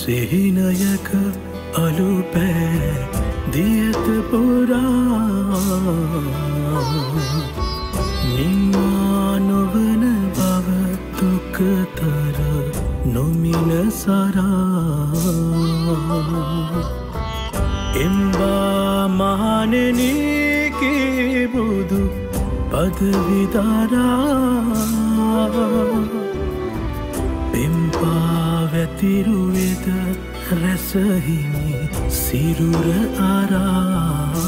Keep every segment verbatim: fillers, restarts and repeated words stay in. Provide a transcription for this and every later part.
සිහිනයක අලුපෑ දියත පුරා නිම්මා නොවන බව දුකතර නොමින සරා එම්බා මහණෙනිගේ බුදු පදවිදරා පෙම්පා වැතිරුවේද රැසහිමි සිරුර අරා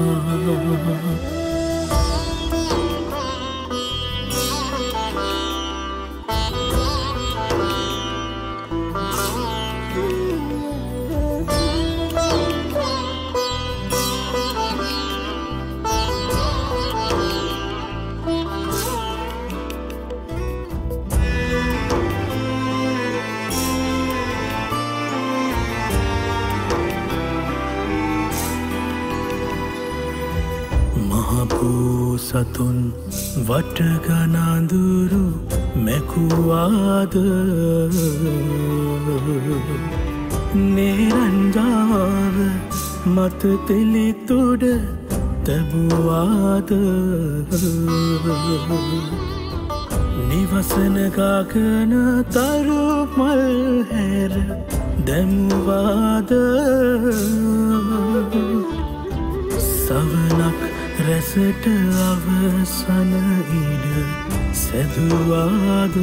සතුන් වටගනඳුරු මැකුවාද නේරංජාව මත තෙලිතුඩ තැබුවාද නිවසන ගගන තරුමල් හැර දැමුවාද සවනක් රැසට අවසන ඉඩ සැදුවාද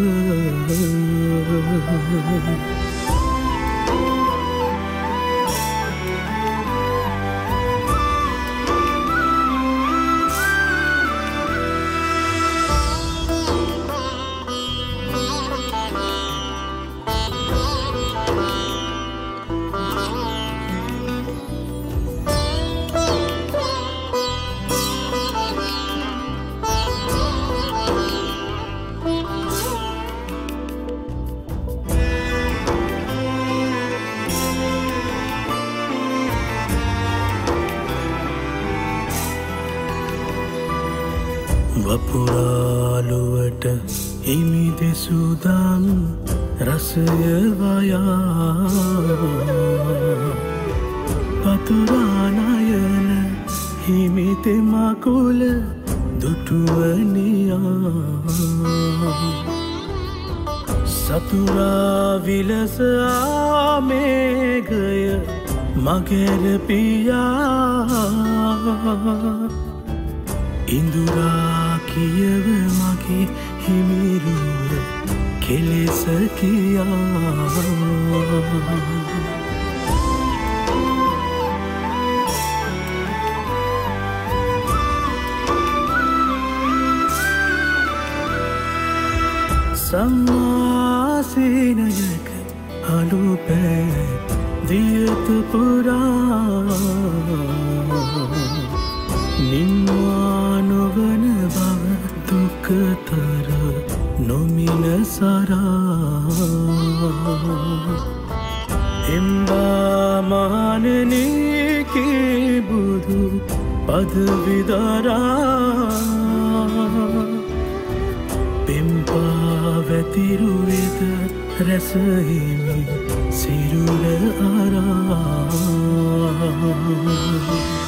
වපුරාලුවට හිමි දෙසුදම් රසය වයා පතුරානයන හිමි තෙමකුල දුටුවනියා සතුරා විලස ආමේගය මගෙර පියා ඉඳුරා කියව මගේ හිමිරුව කෙලෙස කියා සම්මාසීනයක අලුපෑ දියත පුරා නිම්වා නොවන බව දුකතර නොමින සරා එම්බා මහණෙනිගේ බුදු පදවිදරා පෙම්පා වැතිරුවේද රැසහිමි සිරුර අරා